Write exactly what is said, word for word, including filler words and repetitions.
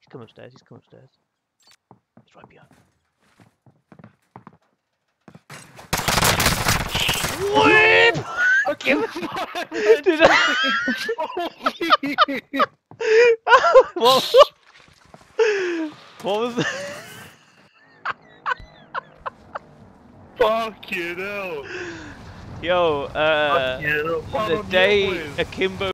He's coming upstairs. He's coming upstairs. He's right behind. Whip! Okay. Did I? what? What was that? Fucking hell. Yo, uh, Fucking hell. the day Akimbo